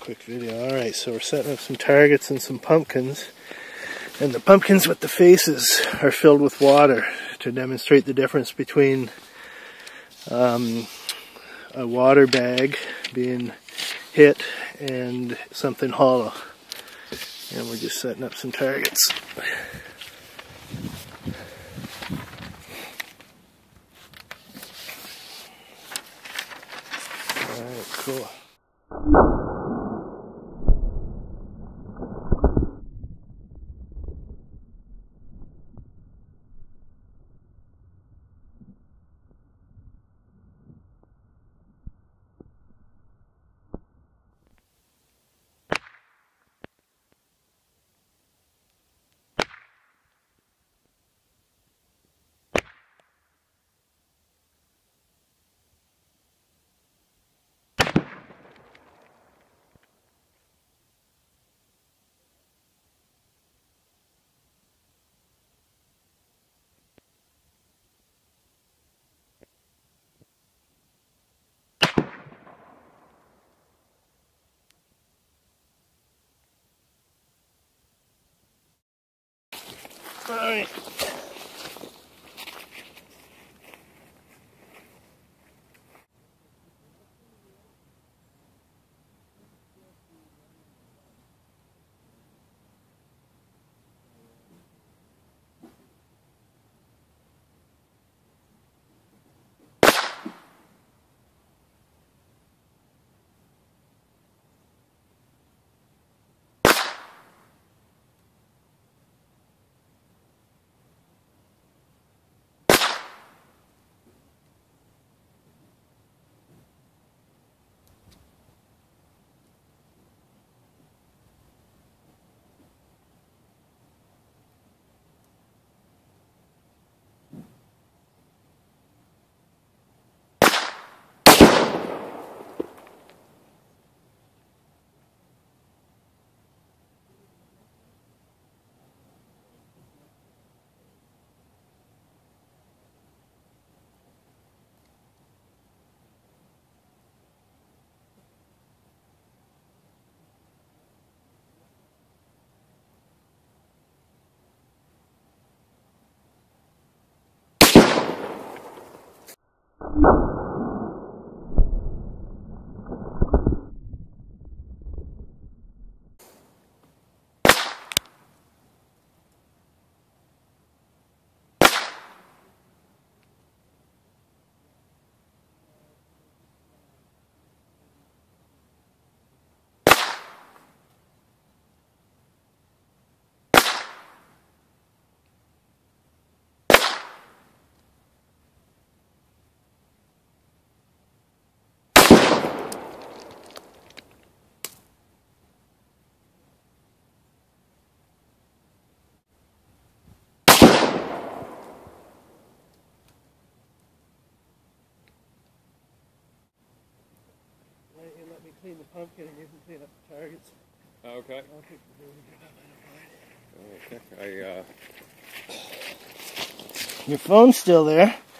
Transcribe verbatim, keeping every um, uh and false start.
quick video. Alright, so we're setting up some targets and some pumpkins. And the pumpkins with the faces are filled with water to demonstrate the difference between um, a water bag being hit and something hollow. And we're just setting up some targets. Alright, cool. Alright. Let me clean the pumpkin and you can clean up the targets. Okay. I'll take the video. Okay. I, uh... Your phone's still there.